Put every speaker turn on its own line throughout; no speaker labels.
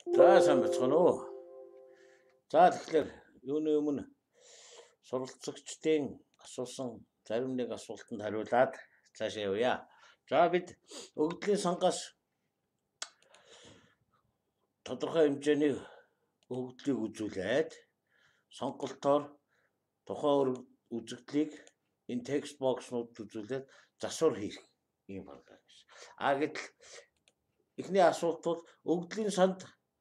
За сайн бацгаана уу. За тэгэхээр юуны өмнө суралцагчдын асуусан зарим нэг асуултанд хариулаад цаашаа явъя. За бид өгөгдлийн сангаас тодорхой хэмжээний өгөгдлийг үзүүлээд сонголтоор тухайн үзэгдлийг энэ текст бокснууд үзүүлээд засвар хийх юм байна. Гэтэл эхний асуулт бол өгөгдлийн санд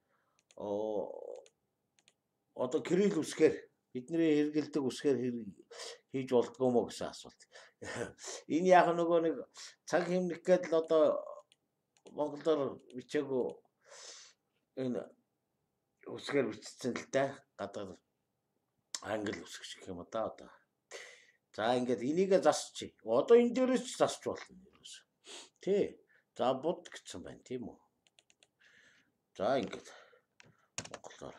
одоо кирилл үсгээр бидний хэрэгэлдэг үсгээр хийж болдгоо мó гэсэн асуулт. Энэ яг нөгөө нэг цаг хэмнэх гэдэл одоо монголоор бичээгүй энэ үсгээр бичсэн л да. Гадаад англи үсэг шиг юм да одоо. За ингээд энийг засчих. Одоо энэ дээрээс ч засч болно ерөөс. Тий. За буд гэсэн байна тийм үү. За ингээд монголоор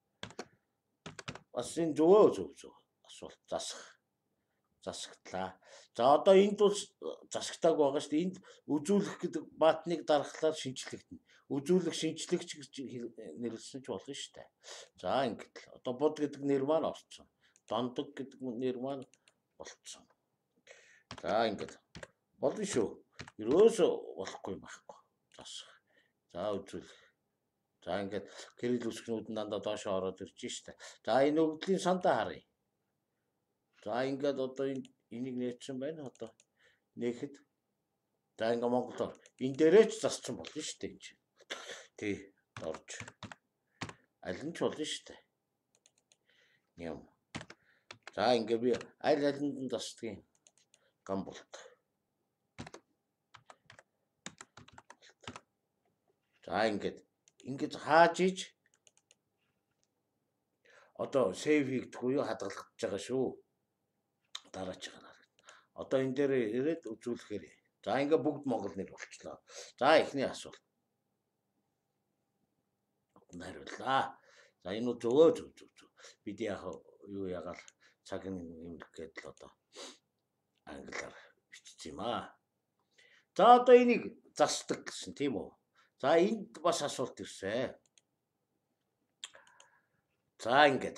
бас энэ зөв асуулт засагтлаа. За одоо энд бол засагтааг байгаа шүү дээ. Энд үзүүлэх гэдэг баатныг дарахлаар шинжлэгдэнэ. Үзүүлэх шинжлэгч гэж нэрлсэн ч болно шүү дээ. За ингээд одоо буд гэдэг нэр маань орсон. Дондог гэдэг нэр маань болцсон. За ингээд болно шүү. Ерөөсөө болохгүй байхгүй. Засах. За үзүүлэх. За ингээд кирилл үсгнүүд нь дандаа доошоо ороод ирж штэ. За энэ өгөгдлийн сандаа харъя. За ингээд одоо энийг нээсэн байна одоо нээхэд. За ингээ монголоор энэ дээрээ ч зассан болно штэ энэ. Тий орж. Аль нь ч болно штэ. Юм. За ингээ би алинд нь засдгийн гам болт. За ингээд хааж иж одоо сейв хийгдэх уу хадгалагдаж байгаа шүү. Дараач байгаа. Одоо энэ дээр ирээд үзүүлэхээр. За ингээ бүгд монгол нэр болчлоо. За эхний асуулт. Хариуллаа. За энэ зөв. Бид яг юу ягаал цаг нэмэх гэдэл одоо англиар бичсэн юм аа. За одоо энийг засдаг гэсэн тийм үү? За энд бас асуулт ирсэн. За ингээд.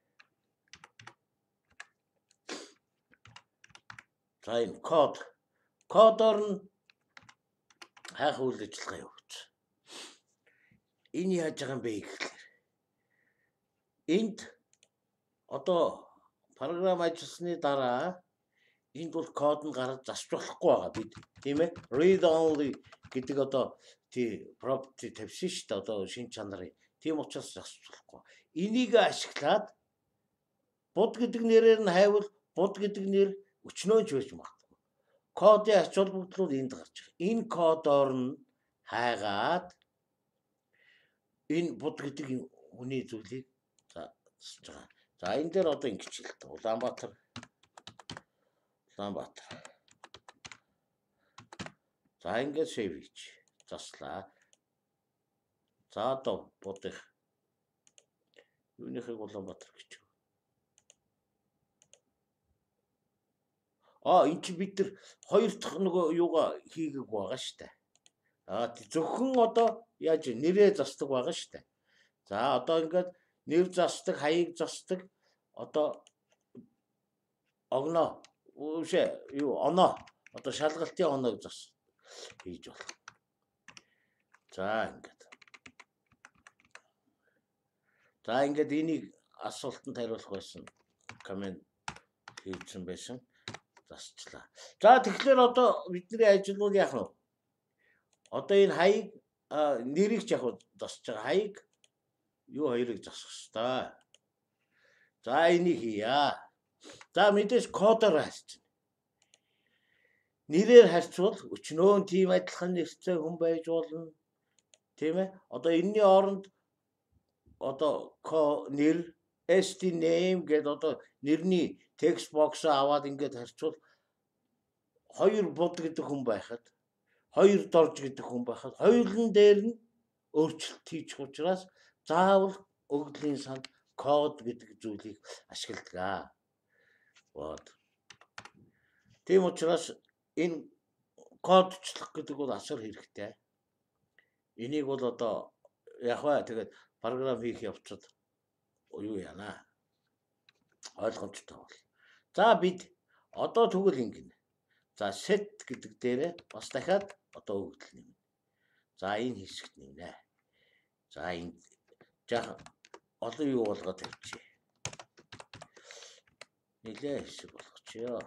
За энэ кодоор нь хайх үйл ажиллагаа явуулсан. Энэ яаж байгаа юм бэ гэхээр энд одоо програм ажилласны дараа энд бол код нь гараад засч болохгүй байгаа бид тийм ээ read only гэдэг одоо тий property тавьсан шүү дээ одоо шинж чанарын тийм учраас засч болохгүй. Энийг ашиглаад буд гэдэг нэрээр нь хайвал буд гэдэг нэр өчнөөж байж магадгүй. Кодын ач холбогдлууд энд гарч байгаа. Энэ кодоор нь хайгаад энэ буд гэдэг хүний зүйлийг засч байгаа. За энэ дээр одоо ингэж хэлдэг. Улаанбаатар. За ингээд save хийж заслаа. За одоо будах юуныхыг Улаанбаатар гэж. Энд чи бид нар хоёр дахь нөгөө юугаа хийгээг байгаа штэ. Зөвхөн одоо яаж нэрээ засдаг байгаа штэ. За одоо ингээд нэр засдаг, хаяг засдаг одоо огноо оноо одоо шалгалтын оноог зас хийж болох. За ингээд энийг асуултанд хариулах байсан комент хийсэн байсан засчлаа. За тэгэхээр одоо бидний ажил бол яах вэ? Одоо энэ хаяг нэрийг ч яг засч байгаа хаяг юу хоёрыг засах ёстой. За энийг хийя. За мэдээж кодоор харьцна. Нэрээр харьцвал өчнөө тийм адилхан нэртэй хүн байж болно. Тийм ээ? Одоо энэний оронд одоо нэр ST name гэдэг одоо нэрний текст бокс аваад ингээд харьцвал хоёр буд гэдэг хүн байхад хоёр дорж гэдэг хүн байхад хоёулын дээр нь өөрчлөлт хийчих учраас заавал өгөгдлийн санд код гэдэг зүйлийг ашигладаг. Тийм учраас энэ кодчлох гэдэг бол асар хэрэгтэй. Энийг бол одоо яг ба тэгээд програм хийх явцад юу яана. Ойлгомжтой бол. За бид одоо тэгвэл ингэнэ. За set гэдэг дээрээ бас дахиад одоо өгдөл нэмнэ. За энэ хэсэгт нэмнэ. За энэ жаахан олон юу болгоод тавьчих. Нилээ хэсэг болгочихё.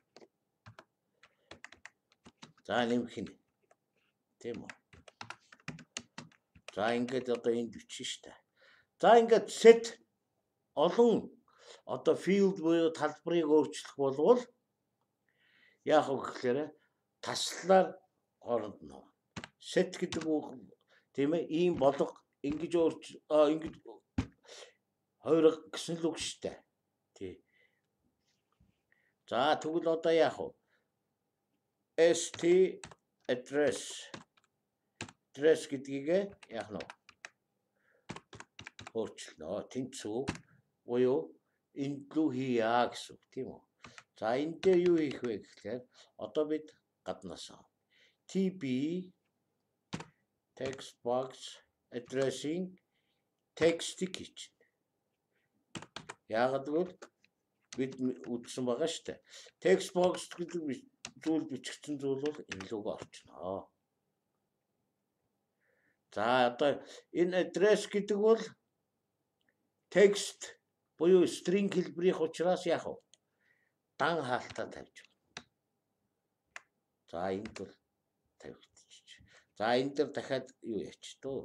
За нэмэх нь. Тийм үү? За ингээд одоо энд бичнэ штэ. За ингээд set олон одоо field буюу талбарыг өөрчлөх болвол яах вэ гэхээр таслаар хооронд нь set гэдэг үг тийм ээ ийм болго ингэж ингэж хоёр гэсэн л үг штэ. Тий. За тэгвэл одоо яах вэ? ST address гэдгийг яах нь өөрчлөнө. Тэнцүү буюу энд лүү хийя гэсэн үг тийм үү? За энэ дээр юу хийх вэ гэхээр одоо бид гаднаас TB text box addressing text-ийг хийчихнэ. Яагаад гэвэл бид үзсэн байгаа шүү дээ. Text box гэдэг зүйл бичигдсэн зүйл бол энэ лүүгээ орчно. За одоо энэ address гэдэг бол text буюу string хэлбэрийн учраас яах вэ? Дан хаалтаа тавьж байна. За энд бол тавигдчих. За энэ дээр дахиад юу яач төө?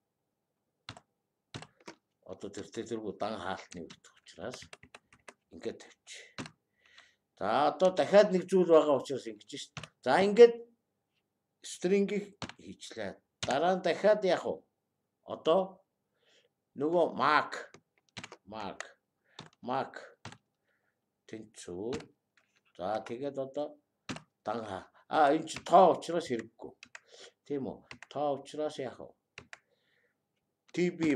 Одоо тэргүй дан хаалтны өгдөг учраас ингээд тавьчих. За одоо дахиад нэг зүйл байгаа учраас ингэж шít. За ингээд string-ийг хийчлээ. Дараа нь дахиад яах вэ? Одоо нөгөө mark тэнцүү. За тэгээд одоо дан энэ ч тоо учраас хэрэггүй. Тийм үү? Тоо учраас яах вэ? TB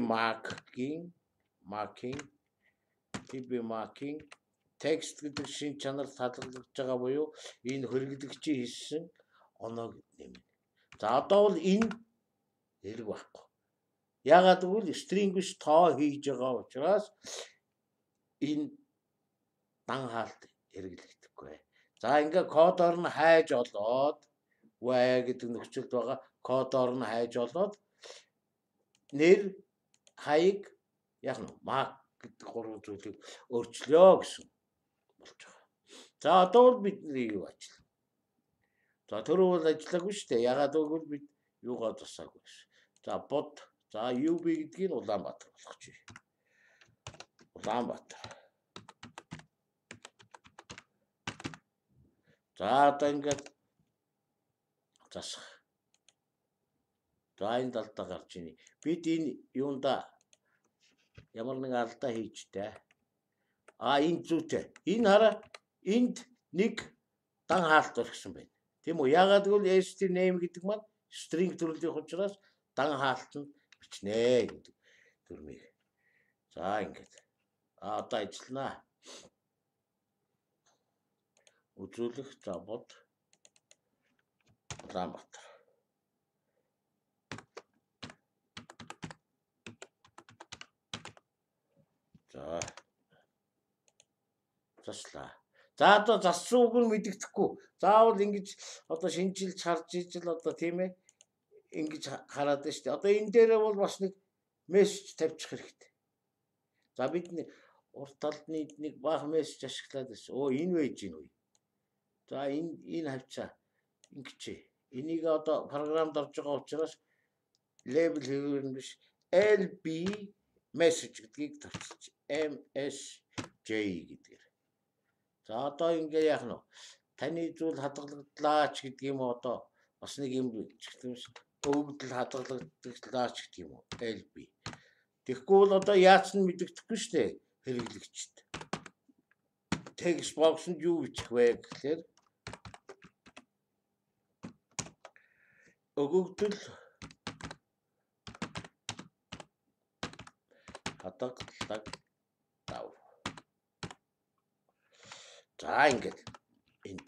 marking text гэдэг шин чанар талгаж байгаа буюу энэ хэрэглэгчийн хийсэн оноог нэмнэ. За одоо бол энэ хэрэг байхгүй. Яагаад гэвэл string биш тоо хийж байгаа учраас энэ дан хаалт хэрэглэгдэхгүй. За ингээ кодоор нь хайж олоод Y гэдэг нөхцөлд байгаа кодоор нь хайж олоод нэр хаяг яг нь mark гэдэг гурван зүйлийг өөрчлөө гэсэн болж байгаа. За одоо бол бидний юу ажил? За түрүү бол ажиллаагүй шүү дээ. Ягаад гэвэл бид юугаа тусаагүй. За бод. За UB гэдгийг Улаанбаатар болгочих. Улаанбаатар. За одоо ингээд засах. За энэ талдаа гарч ийн. Бид энэ юунда ямар нэг алдаа хийж дээ. Энэ зүйтэй. Энэ хараа энд нэг дан хаалт өргсөн байна. Тийм үү? Ягаад гэвэл ST name гэдэг маань string төрлийн учраас дан хаалтанд бичнэ гэдэг төрмийг. За ингээд. Одоо ажиллана. Үзүүлэх за бод Улаанбаатар. За. Заслаа. За одоо зассан үг нь мэдэгдэхгүй. Заавал ингэж одоо шинжилж харж ижил одоо тийм ээ ингэж хараад байна шүү дээ. Одоо энэ дээрээ бол бас нэг мессеж тавьчих хэрэгтэй. За бид урт талдны нэг баах мессеж ашиглаад байсан. Энэ байж гин үү. За энэ хавцаа ингэж энийг одоо програмд орж байгаа учраас label хийвэр биш LB message гэдгийг тавьчих. MSJ гэдгээр. За одоо ингээ яах нь вэ? Таны зүйл хадгалагдлаач гэдэг юм уу одоо бас нэг юм өгдөл хадгалагдлаач гэдэг юм уу? LB. Тэгэхгүй бол одоо яац нь мэдэгдэхгүй шүү дээ хэрэглэгчд. Text box-нд юу бичих вэ гэхээр өгөгдөл хадгалагдлаа. За ингээд энд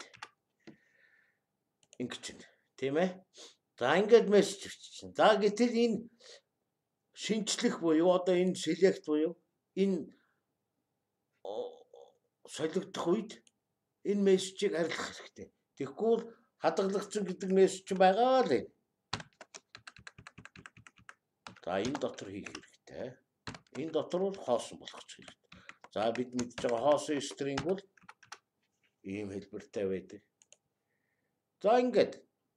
ингэж байна. Тийм ээ? За ингээд мессеж бичсэн. За гэтэл энэ шинжлэх буюу одоо энэ select буюу энэ солигдох үед энэ мессежийг арилгах хэрэгтэй. Тэгэхгүй бол хадгалагдсан гэдэг мессеж чинь байгаа л энэ. За энэ дотор хийх хэрэгтэй. Энэ дотор бол хоосон болгочих хэрэгтэй. За бид мэдж байгаа хоосон string бол ийм хэлбэртэй байдаг. За ингээд.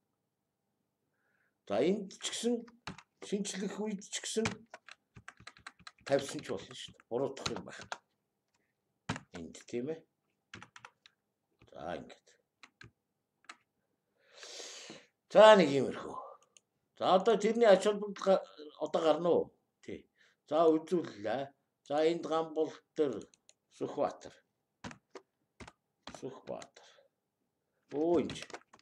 За энд ч гэсэн шинжлэх үед ч гэсэн тавьсан ч болно шүү дээ. Буруутгах юм байна. Энд тийм ээ. За ингээд. За нэг юмэрхүү. За одоо тэрний ач холбогдол одоо гарна уу? Тий. За үзүүллээ. За энд Ганболтер Сүхбаатар. Оо энэ.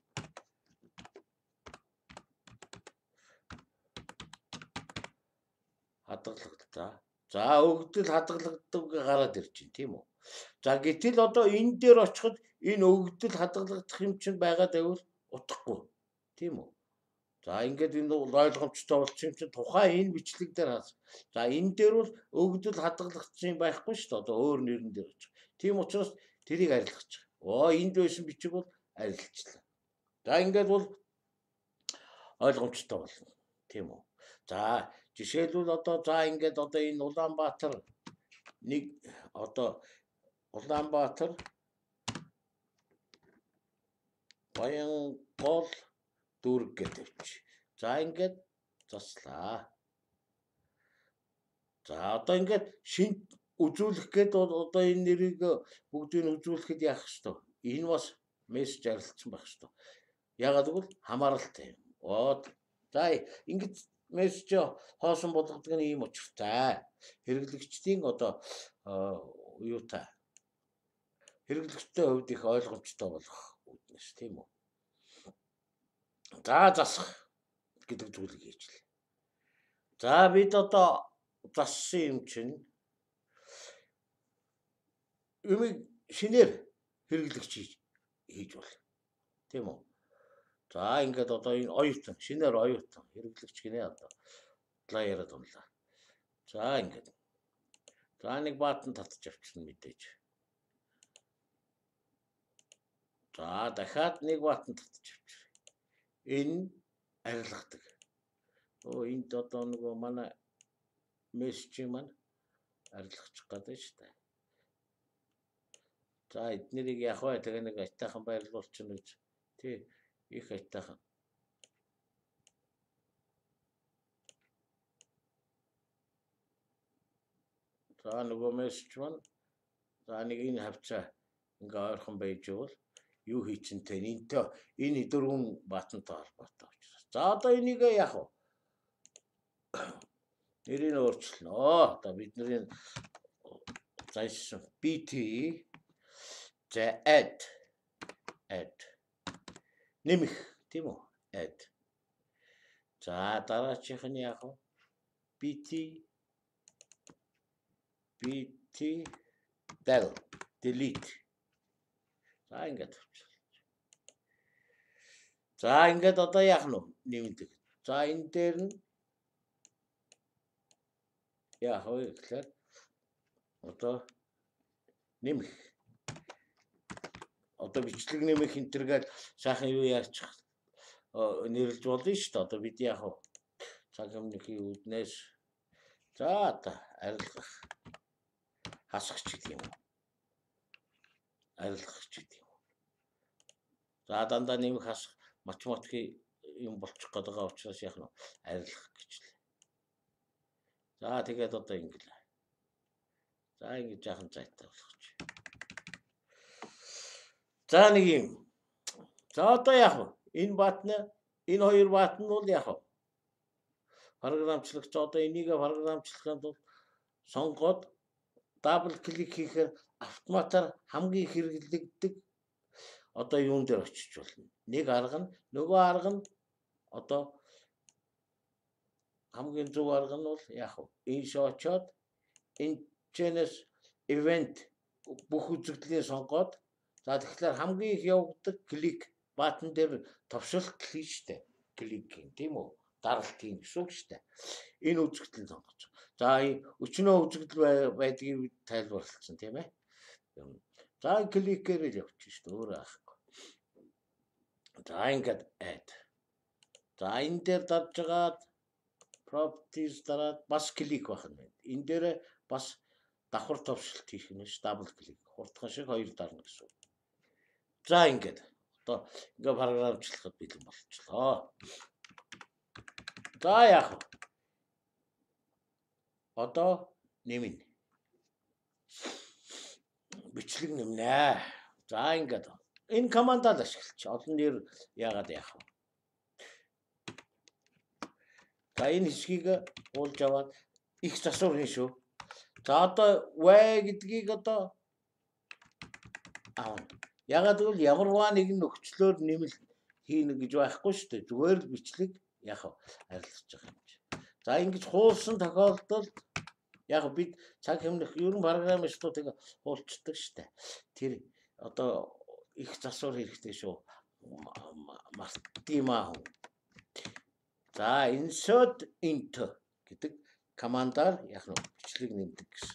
Хадгалагдаа. За өгдөл хадгалагддаг гараад ирж байна тийм үү? За гэтэл одоо энэ дээр очиход энэ өгдөл хадгалагдах юм чинь байгаад байвал утгагүй. Тийм үү? За ингээд энэ ойлгомжтой болчих юм чинь тухайн энэ бичлэг дээр хаз. За энэ дээр бол өгдөл хадгалагдсан юм байхгүй шүү дээ. Одоо өөр нэрэн дээр очих. Тийм учраас тэрийг арилгах. Оо энд байсан бичиг бол арилжлаа. За ингээд бол ойлгомжтой болно. Тийм үү? За жишээлбэл одоо за ингээд одоо энэ Улаанбаатар нэг одоо Улаанбаатар Баянгол дүүрэг гэдэг. За ингээд заслаа. За одоо ингээд шинэ үзүүлэх гээд одоо энэ нэрийг бүгдийг нь үзүүлэхэд яах ёстой. Энэ бас мессеж арилсан байх ёстой. Ягаад гэвэл хамааралтай юм. За ингээд мессеж хоосон болгодог нь ийм учиртай. Хэрэглэгчдийн одоо юутай хэрэглэгчтэй хувьд их ойлгомжтой болох үүднээс тийм үү. За засах гэдэг зүйлийг хийжлээ. За бид одоо зассан юм чинь шинээр хэрэглэгч хийж бол. Тийм үү? За ингээд одоо энэ оюутан шинээр оюутан хэрэглэгч гинэ одоо плеерд унлаа. За ингээд. За нэг баатан татчих авчихсан мэдээж. За дахиад нэг баатан татчих авчих. Энэ арилгадаг. Энд одоо нөгөө манай мессеж маань арилгачих гэдэг шүү дээ. За эднэрийг яг хаа тэгээ нэг айтайхан байрлуулчихна гэж. Тий. Их айтайхан. За нөгөө мессеж маань за нэг энэ хавцаа ингээ ойрхон байж бол юу хийчинтэй энэтэй энэ дөрвөн баатантай холбоотой учраас. За одоо энийг яах вэ? Нэрийг өөрчилнө. Одоо бидний зайсан BT за add нэмэх тийм үү? Add. За дараачих нь яах вэ? BT del delete. За ингээд. За ингээд одоо яах нь нэмдэг. За энэ дээр нь яах вэ гэхээр одоо нэмэх. Одоо бичлэг нэмэх энтергээд сайхан юу яачих нэрлж болно шүү дээ. Одоо бид яах вэ? Цаг өмнөхийн үүднээс за одоо арилгах хасах ч гэдэг юм уу. Арилгах ч гэдэг юм уу. За дандаа нэмэх хасах математикийн юм болчих гээд байгаа учраас яах нь арилгах гэж л. За тэгээд одоо ингээл. За ингэж яахан зайтай болгоч. За нэг юм. За одоо яах вэ? Энэ баатны энэ хоёр баатан нь бол яах вэ? Програмчлагч одоо энийг програмчлахад бол сонгоод дабл клик хийхээр автоматар хамгийн хэрэглэгддэг одоо юун дээр очиж болно. Нэг арга нь нөгөө арга нь одоо хамгийн зөв арга нь бол яах вэ? Энэ шоочоод энэ channel event бүх үзэгдлийг сонгоод за тэгэхээр хамгийн их явагддаг клик баатан дээр товшилт хийжтэй. Клик гин тийм үү? даралт хийн гэсэн үг шүү дээ. Энэ үзэгдэл сонгож. За өчнөө үзэгдэл байдгийг тайлбарлалцсан тийм ээ. За кликээр л явчих шүү дээ. Өөр аахгүй. За ингээд add. За энэ дээр дарж жагаад properties дараад бас клик байх нь. Энэ дээр бас давхар товшилт хийх нь ш дабл клик. Хурдхан шиг хоёр дарна гэсэн үг. За ингээд одоо ингээ параграфчлахад бэлэн болчихлоо. За яах вэ? Одоо нэмнэ. Бичлэг нэмнэ. За ингээд энэ командаа ашиглаж олон нэр яагаад яах вэ? За энэ хэсгийг уулж аваад их засвар хийн шүү. За одоо Y гэдгийг одоо аав. Ягаад гэвэл ямарваа нэгэн нөхцлөөр нэмэл хийнэ гэж байхгүй шүү дээ. Зүгээр л бичлэг яах вэ? Арилгаж байгаа юм чи. За ингэж хуулсан тохиолдолд яг бид цаг хэмнэх ерөн программистуудыг хуулцдаг шүү дээ. Тэр одоо их засвар хэрэгтэй шүү. Мартимаа. За insert into гэдэг командаар яг нь бичлэг нэмдэг гэсэн.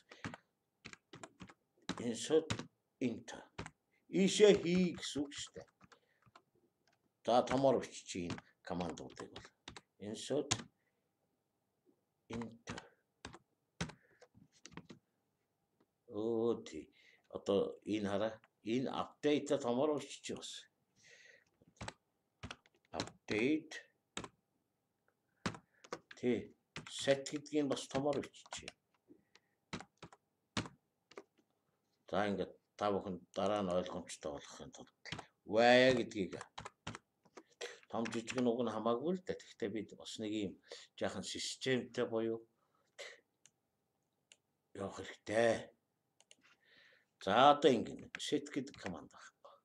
Insert into ийшээ хий гэсэн үг шүү дээ. За томор бичиж энэ командуудыг бол insert into тий. Одоо энэ хараа энэ апдейт томор бичиж бас. Апдейт тий. Set гэдгийг бас томор бичиж. За ингээд та бүхэн дараа нь ойлгомжтой болгохын тулд Y гэдгийг том жижиг нь уг нь хамаагүй л да. Гэхдээ бид бас нэг юм жаахан системтэй буюу явах хэрэгтэй. За одоо ингэ set гэдэг команд байна.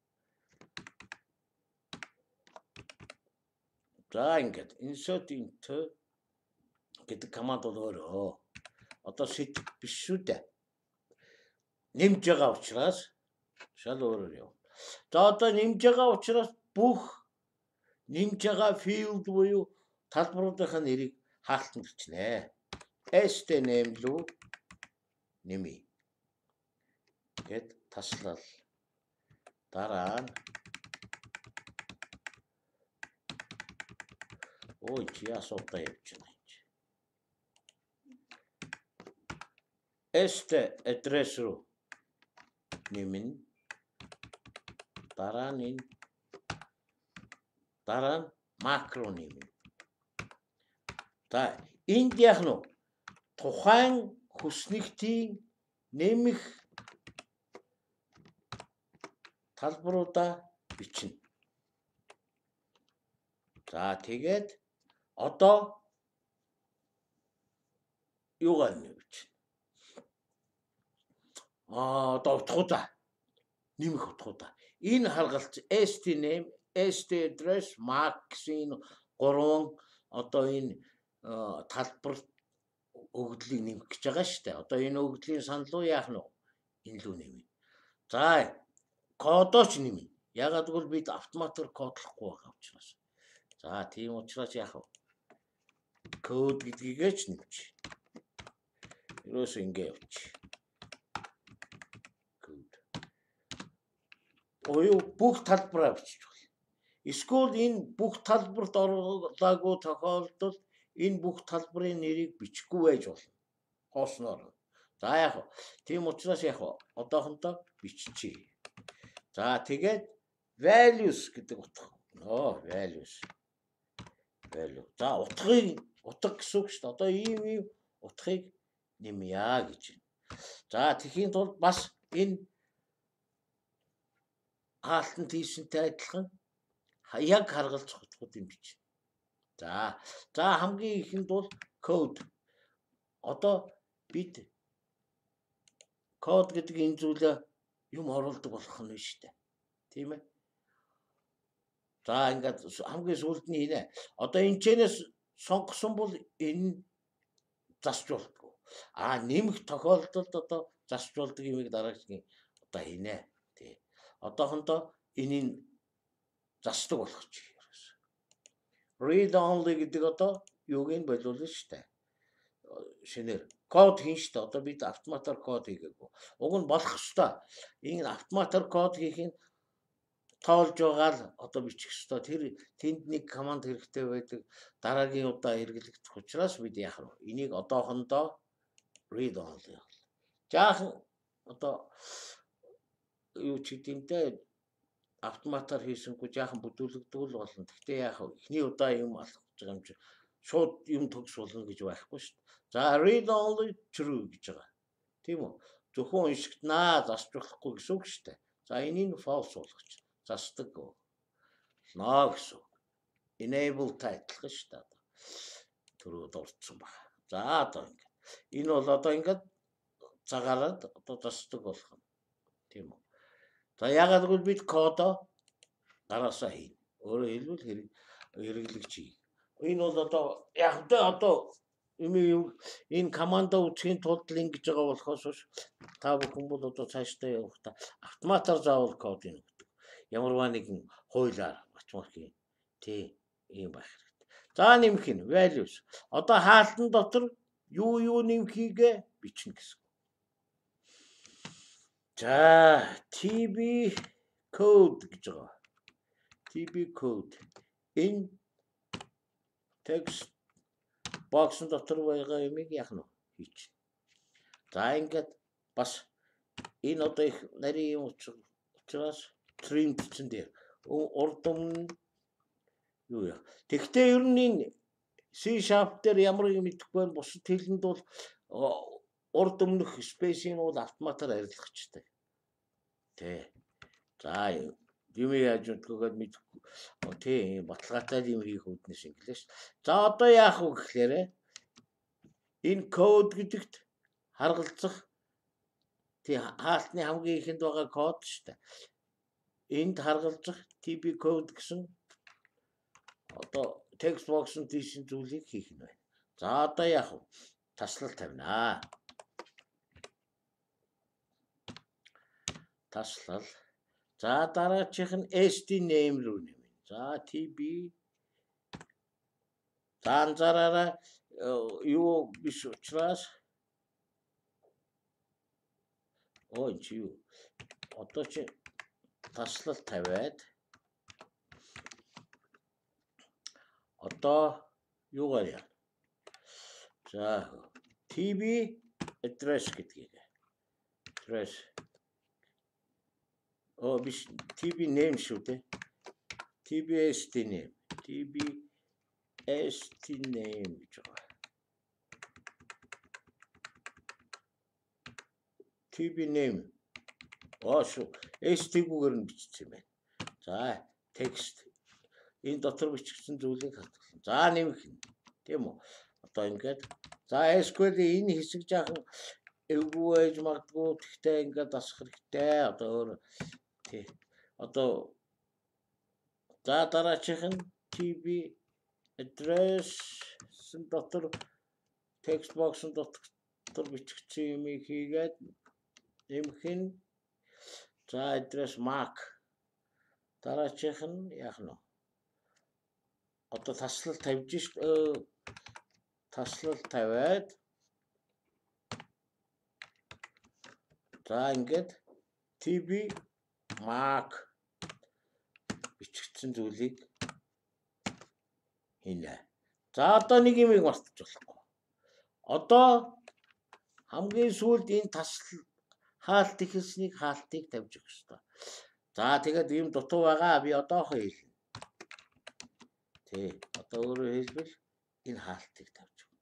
За ингээд insert into гэдэг команд бол өөрөө одоо set биш шүү дээ. Нэмж байгаа учраас шал өөрөөр яв. За одоо нэмж байгаа учраас бүх нэмж байгаа field буюу талбаруудынхаа нэрийг хаалтан бичнэ. ST name руу нэмье. Гэт таслал. Дараа нь ой чи асуудал явж байна. ST address руу нэмнэ. Дараа нь макро нэмнэ. За энд яг нь тухайн хүснэгтийн нэмэх талбаруудаа бичнэ. За тэгээд одоо юугаар бичнэ? Одоо утгуудаа нэмэх утгуудаа. Энэ харгалц ST name, ST address, max-ийн 3 одоо энэ талбар өгдлийг нэмэх гэж байгаа шүү дээ. Одоо энэ өгдлийн санал руу яах нь вэ? Энэ лүү нэмнэ. За кодооч нэмнэ. Ягаад гэвэл бид автоматар кодлохгүй байгаа учраас. За тийм учраас яах вэ? Код гэдгийгээ ч нэмж. Ерөөсөө ингэ явууч. Код. Оюу бүх талбараа бичиж байна. Эсвэл энэ бүх талбарт оруулаагүй тохиолдолд энэ бүх талбарын нэрийг бичихгүй байж болно. Хоосноор. За яах вэ? Тийм учраас яах вэ? Одоохондоо биччихье. За тэгээд values гэдэг утга. Values. Value. За утга гэсэн үг шүү дээ. Одоо ийм утгыг нэмье гэж байна. За тэхийн тулд бас энэ хаалтанд хийсэнтэй адилхан яг харгалзах утгуудыг бичнэ. За хамгийн ихэнд бол код. Одоо бид код гэдэг энэ зүйлээ юм оруулдаг болох нь шүү дээ. Тийм ээ. За ингээд хамгийн сүүлд нь хийнэ. Одоо энэ чэнэс сонгосон бол энэ засч болтгоо. Нэмэх тохиолдолд одоо засч болдог юмыг дараагийн одоо хийнэ. Тий. Одоохондоо энийг засдаг болох чи. Read only гэдэг одоо юуг нь болиулна шүү дээ. Шинээр код хийн шүү дээ. Одоо бид автоматар код хийгээгүй. Уг нь болох ёстой. Энэ автоматар код хийхин тоолж байгаа л одоо бичих ёстой. Тэр тэнд нэг команд хэрэгтэй байдаг. Дараагийн удаа хэрэглэгдэх учраас бид яах вэ? Энийг одоохондоо read only. Жаахан одоо юу ч гэдэмтэй автоматар хийсэнгүй жаахан бүдүүлэгдвэл болно. Гэхдээ яах вэ? Эхний удаа юм алах гэж байгаа юм чи шууд юм төгс болно гэж байхгүй шүү дээ. За read only true гэж байгаа. Тийм үү? Зөвхөн уншигтнаа засч болохгүй гэсэн үг шүү дээ. За энийг false болгоч. Засдаг. No гэсэн. Enable тайлбарлах шүү дээ. Түрүү дурдсан баг. За одоо ингэ. Энэ бол одоо ингээд цагаараад одоо засдаг болох юм. Тийм үү? За ягаад гэвэл бид кодо гараасаа хийнэ. Өөрөөр хэлбэл хэрэглэгч хийнэ. Энэ бол одоо яг одоо энэ команда үсгийн тулд ингэж байгаа болохоос та бүхэн бол одоо цаашдаа явахдаа автоматар заавал кодыг өгдөг. Ямарваа нэгэн хуулиар математикийн ийм байх хэрэгтэй. За нэмэх нь values. Одоо хаалтан дотор юу нэмхийгээ бичнэ гэсэн. За TB code гэж байгаа. TB code энэ text box-ын дотор байгаа юмыг яах нь хийч. За ингээд бас энэ одоо их нарийн юм учраас trim гэсэн дээр урд өмнө юу яа. Тэгвэл ер нь энэ C# дээр ямар юм идэхгүй байна. Бусад хэлэнд бол урд өмнөх спейсийн бол автоматар арилгахчтай. Тэ. За юм яаж өгөхөд мэдэхгүй. Тэ баталгаатай юм хийх үднэс инглиш. За одоо яах вэ гэхээр энэ код гэдэгт харгалзах хаалтны хамгийн ихэнд байгаа код шүү дээ. Энд харгалзах TB code гэсэн одоо text box-ын тийшин зүйлийг хийх нь байна. За одоо яах вэ? Таслал тавина. Таслал. За дараачих нь SD name руу нэмнэ. За TB. За анзаараарай юу биш учраас чи юу одоо чи таслал тавиад одоо юугаар яа. За TB address гэдгийг. Address. Биш TB name шүү дээ. TB SD name. TB SD name гэж байгаа. TB name. Шүү. SD-гүүгээр нь бичсэн юм байна. За text энэ дотор бичигдсэн зүйлийг хатгална. За нэмэх нь. Тийм үү? Одоо ингээд за SQL энэ хэсэг жаахан эвгүй байж магадгүй. Тэгтээ ингээд дасах хэрэгтэй. Одоо өөр тий. Одоо за дараачих нь TB address-ын дотор text box-ын дотор бичигдсэн юмыг хийгээд нэмэх нь. За address mark. Дараачих нь яах нь? Одоо таслал тавьж шүү. Таслал тавиад за ингээд TB mark бичигдсэн зүйлийг хийнэ. За одоо нэг юм мартаж болохгүй. Одоо хамгийн сүүлд энэ таслал хаалт ихэлснийг хаалтыг тавьж өгөх ёстой. За тэгээд юм дутуу байгаа би одоохоо хэлнэ. Тий. Одоо өөрөөр хэлбэл энэ хаалтыг тавьж өгнө.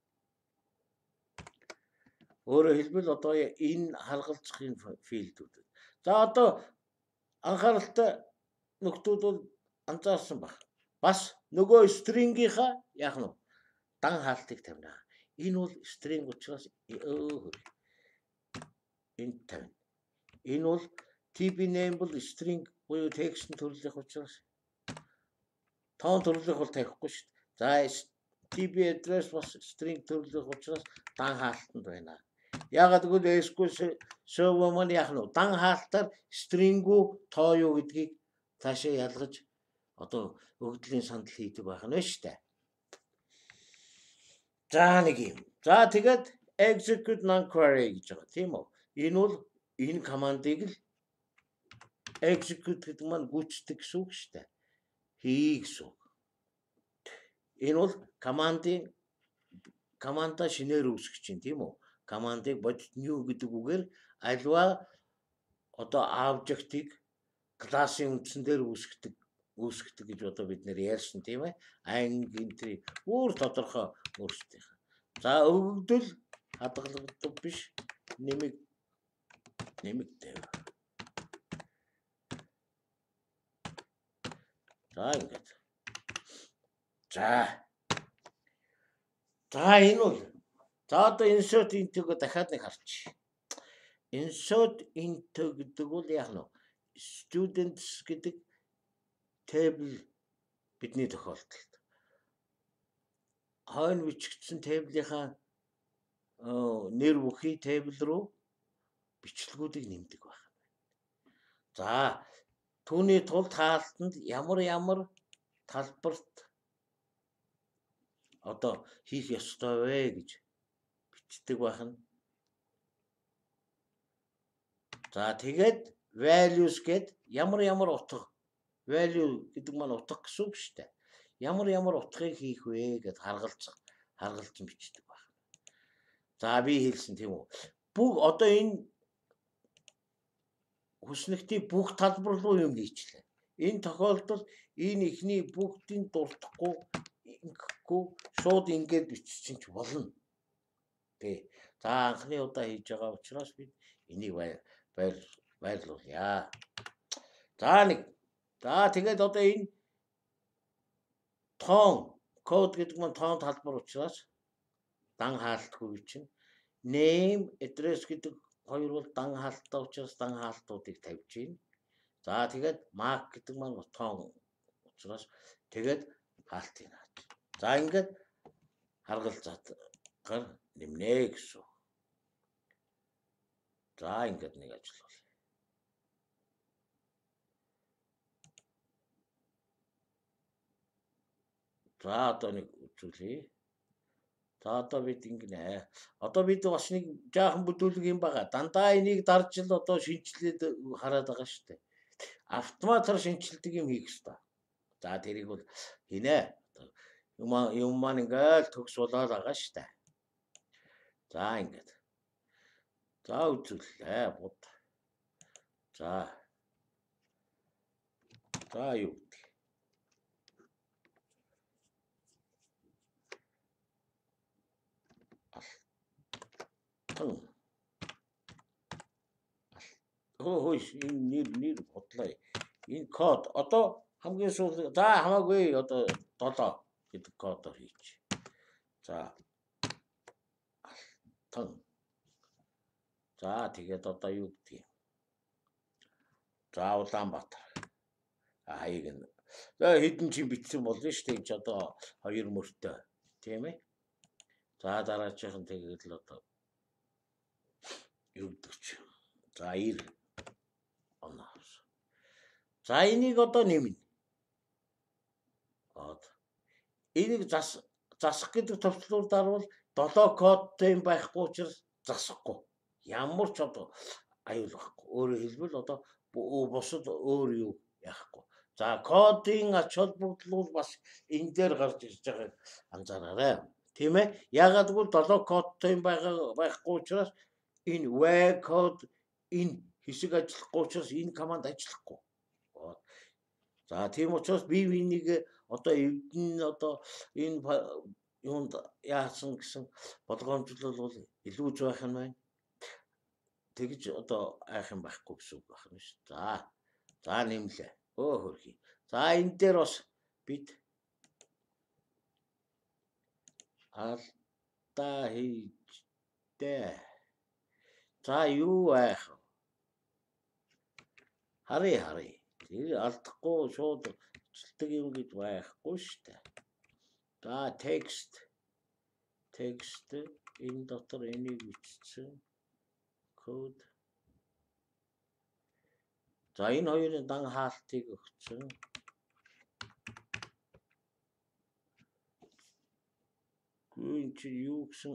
Өөрөөр хэлбэл одоо энэ харгалзах энэ филдүүд. За одоо анхааралтай нөхдүүд бол анзаарсан баг. Бас нөгөө string-ийнхаа яах нь дан хаалтыг тавина. Энэ бол string учраас энэ тавина. Энэ бол TB name бол string буюу text-ийн төрлөх учраас тоон төрлөх бол тавихгүй шүү дээ. За TB address бас string төрлөх учраас дан хаалтанд байна. Ягаад гэвэл SQL server маань яах нь дан хаалтаар string-үү тоо юу гэдгийг цаашаа ялгаж одоо өгдлийн сандал хийдэг байх нь шүү дээ. За нэг юм. За тэгээд execute non-query гэж байгаа тийм үү? Энэ бол энэ командыг л execute гэдэг маань гүйцэтгэх гэсэн үг шүү дээ. Хий гэсэн үг. Энэ бол команда шинээр үүсгэж чинь тийм үү? Командыг бодит new гэдэг үгээр альва одоо object-ийг классын үндсэн дээр үүсгдэг гэж одоо бид нэр ярьсан тийм ээ. Анги өөр тодорхой өөрсдийнх. За өгөгдөл хадгалагддаг биш нэмэг дэв. За ингээд. За энэ бол за одоо insert into-г дахиад нэг харчих. Insert into гэдэг бол яг нь students гэдэг table бидний тохиолдолд хойно бичигдсэн тейблийнхаа нэр бүхий тейбл руу бичлэгүүдийг нэмдэг байна. За түүний тулд хаалтанд ямар талбарт одоо хийх ёстой вэ гэж бичдэг байна. За тэгээд values гэд ямар утга value гэдэг маань утга гэсэн үг шүү дээ. Ямар утгыг хийх вэ гэд харгалзан бичдэг байна. За би хэлсэн тийм үү. Бүх одоо энэ хүснэгтийн бүх талбар руу юм хийчлээ. Энэ тохиолдолд энэ ихний бүгдийн дуртахгүй шууд ингээд бичсэн ч болно. Тэ. За анхны удаа хийж байгаа учраас бид энийг баярлуулъя. За тэгээд одоо энэ тоон код гэдэг нь тоон талбар учраас дан хаалтгүй чинь name address гэдэг хоёр бол дан хаалттай учраас дан хаалтуудыг тавьж гин. За тэгээд mark гэдэг маань тоон учраас тэгээд хаалтыг наач. За ингээд харгалзаагаар нэмнэ гэсэн. За ингээд нэг ажиллавал. За одоо нэг үзүүлье. За одоо бид ингэнэ. Одоо бид бас нэг жаахан бүдүүлэг юм байгаа. Дандаа энийг дарж л одоо шинжилээд хараад байгаа шүү дээ. Автоматар шинжилдэг юм хийх хэрэгтэй. За тэрийг бол хийнэ. Юм маань ингээл төгс болоод байгаа шүү дээ. За ингээд. За үзүүлээ бод. За юу гэдэг. Хөөе энэ нэр бодлоо. Энэ код одоо хамгийн сүүл за хамаагүй одоо 7 гэдэг кодоор хийчих. За за тэгээд одоо юу гэдгийг. За Улаанбаатар. Хаяг нь. За хэдэн чи бичсэн болно шүү дээ. Энд ч одоо 2 мөртөө. Тийм ээ. За дараачихын тэгээд л одоо юу гэдэг чи. За 90 оноо. За энийг одоо нэмнэ. Энийг засах гэдэг төвчлүүрээр бол 7 кодтой юм байхгүй учраас засахгүй. Ямар ч одоо аюул байхгүй. Өөрөөр хэлбэл одоо бусад өөр юу яахгүй. За кодын ач холбогдол бас энэ дээр гарч ирж байгааг анзаараарай. Тийм ээ? Ягаад гэвэл 7 кодтой юм байхгүй учраас энэ where code энэ хэсэг ажиллахгүй учраас энэ команд ажиллахгүй. За тийм учраас би энийг одоо эвдэн одоо энэ юунд яасан гэсэн болгоомжлол бол илүү ч байх юм байна. Тэгж одоо айх юм байхгүй гэсэн үг байна шүү. За нэмлээ. Хөрхий. За энэ дээр бас бид алдаа хийжтэй. За юу айх вэ? Харъя. Тэр алдахгүй шууд ажилтдаг юм гэж байхгүй шүү дээ. За текст энэ дотор энийг бичсэн код. За энэ хоёрын дан хаалтыг өгсөн. энэ чи юу гэсэн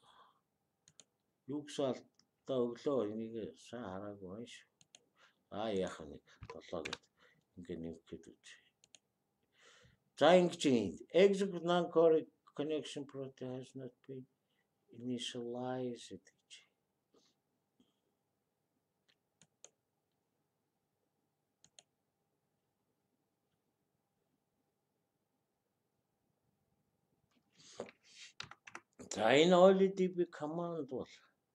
алдаа өглөө энийг сайн хараагүй байна шүү. Яах вэ? 7 гэд ингээ нэмэх гээд үз. За ингэж exit non-core connection property has not been initialized гэж. За энэ OLDB command бол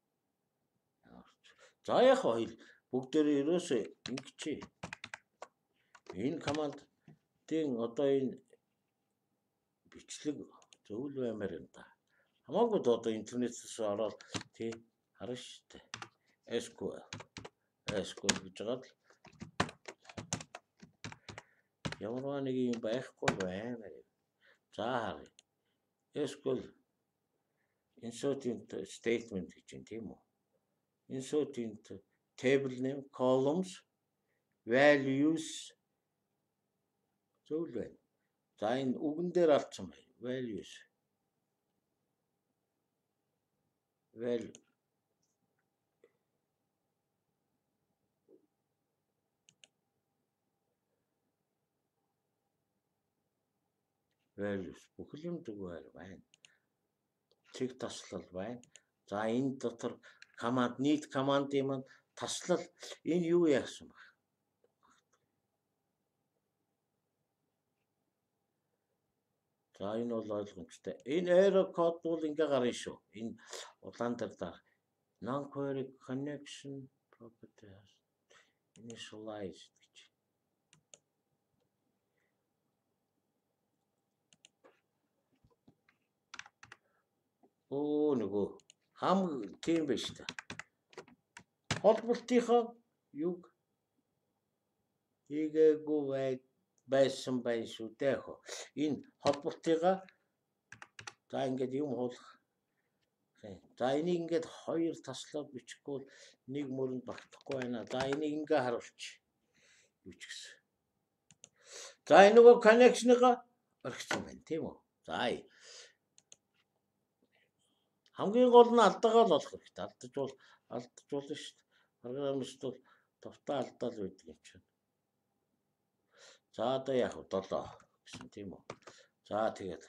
за яг хоёул бүгдээрээ ерөөсөө ингэчээ. Энэ командын одоо энэ бичлэг зөвл баймаар юм да. Хамаагүй одоо интернетээс ороод тий харна шүү дээ. SQL гэж жагаад ямар нэг юм байхгүй байна. За харъя. SQL insert into statement гэж юм тийм үү? Insert into table name, columns, values зөвл байна. За энэ үгэн дээр алдсан байна. Values. Values бүхэл юм зүгээр байна. Цэг таслал байна. За энэ дотор command нийт командын маань таслал энэ юу яасан бэ? За энэ бол ойлгомжтой. Энэ error code бол ингээ гарна шүү. Энэ улаан дээр даа. Non-query connection property initialized гэж. Нөгөө хам тийм байж та. Холболтынхоо юг ийгээгүй байсан байх шүү дээ яг. Энэ холболтыгаа за ингээд юм хуулах. За энийг ингээд хоёр таслаад бичихгүй нэг мөрөнд багтахгүй байна. За энийг ингээ харуулчих. Юу ч гэсэн. За энэ нөгөө connection-ыг орхисон байна тийм үү? За хамгийн гол нь алдаагаа л олох хэрэгтэй. Алдажуулна шүү дээ. Программист бол товтоо алдаал байдаг юм чинь. За одоо яг 7 гэсэн тийм үү. За тэгээд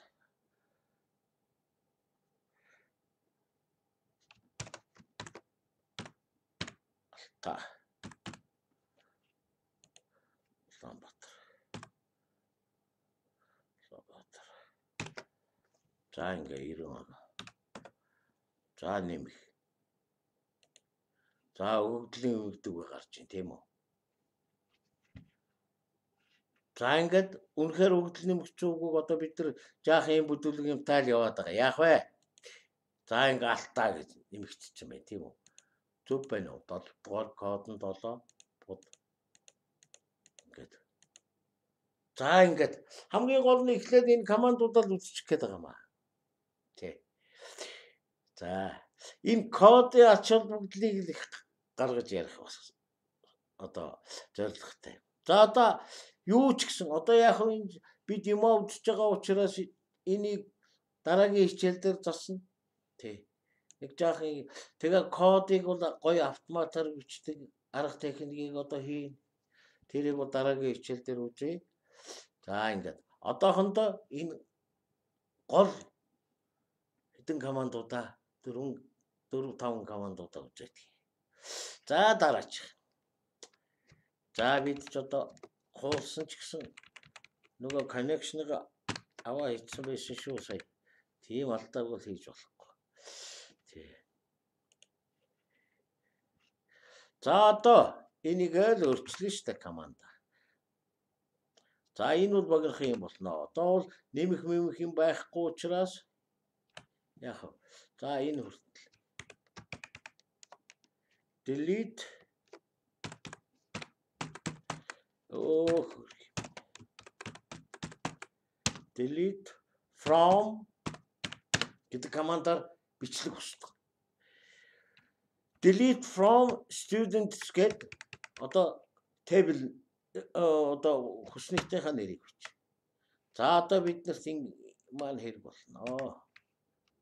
алдаа. Улаанбаатар. За ингээ 90 оноо. За нэмэх. За өгөгдлийн өгдөг гарч ийн тийм үү. За ингээд үнэхээр өгдөл нэмэгч үгүйг одоо бид нар жаахан юм бүдүүлэг юм тайл яваад байгаа. Яах вэ? За ингээ алтаа гэж нэмэгдчихсэн байна тийм үү. Зөв байна уу? 7 дугаар код нь 7 бод. Ингээд. За ингээд хамгийн гол нь эхлээд энэ командуудаа л үзчих гээд байгаа юм аа. Тий. За энэ кодын ач холбогдлыг л их гаргаж ярих бас одоо зорилготой. За одоо юу ч гэсэн одоо яг бид юм үзэж байгаа учраас энийг дараагийн хичээл дээр зарсна. Тий. Нэг жаахан тэгээ кодыг бол гоё автоматар бичдэг арга техникийг одоо хийн. Тэрийг бол дараагийн хичээл дээр үзье. За ингээд одоохондоо энэ гол хэдэн командуудаа 4-5 командуудаа үзээд. За дараач. За бид ч одоо хуулсан ч гэсэн нөгөө connection-ыг аваа хийсэн байсан шүү сая. Тийм алдааг бол хийж болохгүй. Тий. За одоо энийг л өөрчлөн штэ команд. За энэ бол богино юм болно. Одоо бол нэмэх юм байхгүй учраас яах вэ? За энэ хүртэл delete delete from гэдэг командаар бичлэг хүсдэг. Delete from students гэд одоо table одоо хүснэгтийнхаа нэрийг хүч. За одоо бид нарт энэ маань хэрэг болно.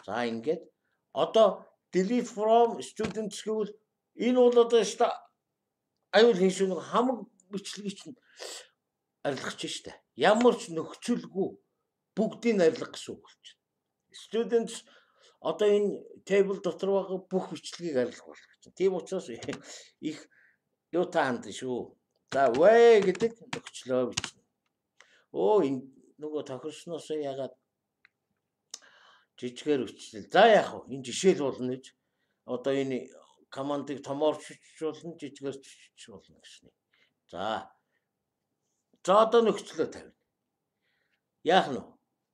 За ингээд одоо delete from students гэвэл энэ бол одоо аюул хийшүүн хамаг бичлэгийг чинь арилгах штэ. Ямар ч нөхцөлгүй бүгдийг арилгах гэсэн үг болж байна. Students одоо энэ table дотор байгаа бүх бичлэгийг арилгах болох гэж. Тийм учраас их юу таанд шүү. За вэ гэдэг нөхцлөө бичнэ. Энэ нөгөө тохирсноос ягаад жижигээр үчлэл. За яах вэ? Энэ жишээл болно гэж. Одоо энэ командыг томоор чичүүлнэ, жижигээр чичүүлнэ гэсэн. За одоо нөхцлөө тавина. Яах нь вэ?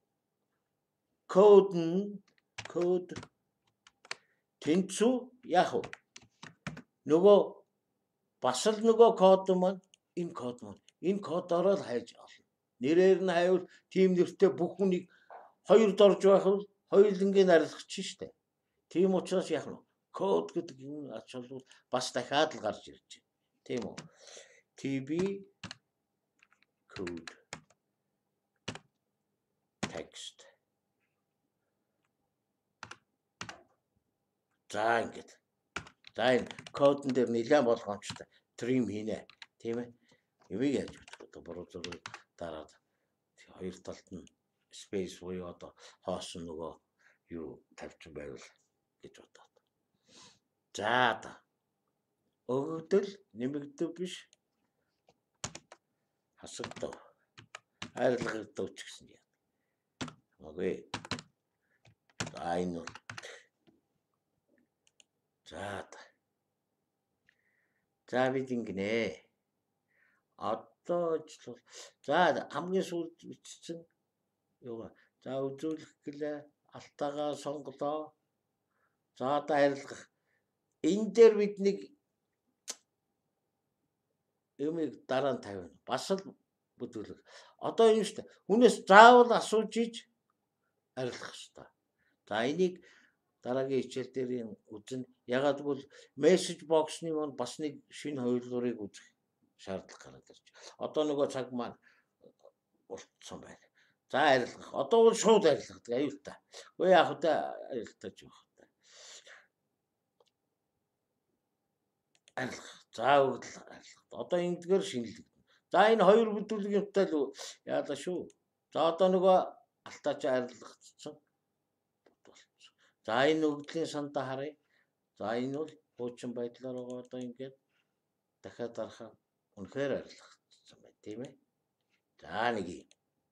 Код тэнцүү яах вэ? Нөгөө бас л нөгөө код маань энэ кодоор л хайж олно. Нэрээр нь хайвал тим нэртэй бүх хүнийг хоёрд орж байх бол хоёулангийн арилгах чинь штэ. Тийм учраас яах нь код гэдэг юм ачаалбал бас дахиад л гарч ирж байна. Тийм үү? TB code text. За ингээд. За энэ кодн дээр нэлээд болгоомжтой trim хийнэ. Тийм ээ. Эвийг яаж бодох вэ? Буруу зураг дараад хоёр талд нь space буюу одоо хоосон нөгөө юу тавьчих байвал гэж бодоод. За одоо өгөгдөл нэмэгдэв биш хасагдав. Арилгагдав ч гэсэн юм. Окей. За энэ бол за бид ингэнэ. Одоо ч за хамгийн сүүлд бичсэн юу. За үзүүлэх гэлээ алтаагаа сонголоо. За одоо арилгах. Энэ дээр бид нэг юмыг дараа нь тавина. Бас л бүдүүлэг. Одоо юм шүү дээ. Хүнээс заавал асууж иж арилгах хэрэгтэй. За энийг дараагийн хичээл дээр үзнэ. Ягаад гэвэл мессеж боксны маань бас нэг шинэ хувилбарыг үзэх шаардлага гараад ирж. Одоо нөгөө цаг маань болцсон байна. За арилгах. Одоо бол шууд арилгадаг аюултай. Гэхдээ яг хөтэ арилгаж байх. Арилгах. За өгдөл арилгах. Одоо эндгээр шинэлэг. За энэ хоёр бүдүүлгийнхтэй л яалаа шүү. За одоо нөгөө алтаач арилгацсан. За энэ өгдлийн сандаа харъя. За энэ бол хуучин байдлаар байгаа одоо ингээд дахиад дарахаа үнэхээр арилгацсан байна тийм ээ. За нэг юм.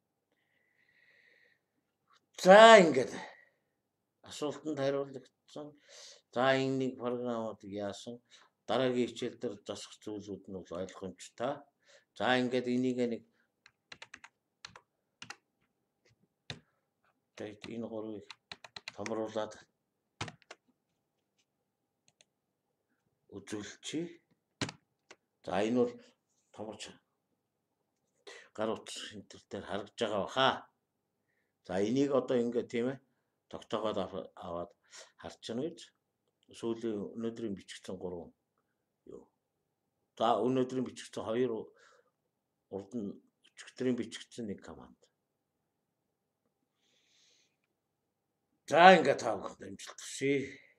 За ингээд асуултанд хариулагдсан. За энэ нэг програмуудыг яасан дараагийн хичээл дээр засах зүйлүүд нь бол ойлгомжтой. За ингээд энийг нэг энэ гурвыг томруулаад үзүүлчихье. За энэ бол томорч гар утас шинтер дээр харагдж байгаа баха. За энийг одоо ингээд тийм ээ тогтоогоод аваад харчихна гэж. Сүүлийн өнөөдрийн бичигдсэн 3 юу. За өнөөдрийн бичигдсэн 2 урд нь өчигдрийн бичигдсэн 1 команд. За ингээд таавах дамжуулт хүсье.